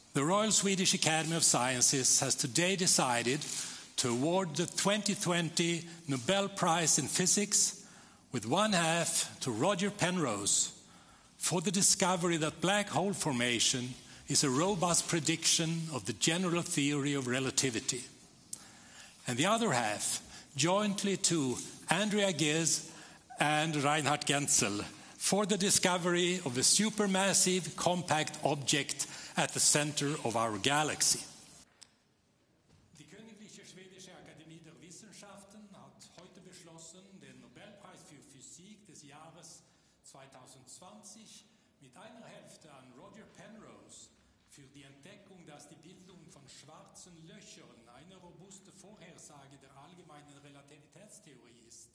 The Royal Swedish Academy of Sciences has today decided to award the 2020 Nobel Prize in Physics with one half to Roger Penrose for the discovery that black hole formation is a robust prediction of the general theory of relativity. And the other half jointly to Andrea Ghez and Reinhard Genzel for the discovery of a supermassive compact object at the center of our galaxy. Die Königliche Schwedische Akademie der Wissenschaften hat heute beschlossen, den Nobelpreis für Physik des Jahres 2020 mit einer Hälfte an Roger Penrose für die Entdeckung, dass die Bildung von schwarzen Löchern eine robuste Vorhersage der allgemeinen Relativitätstheorie ist,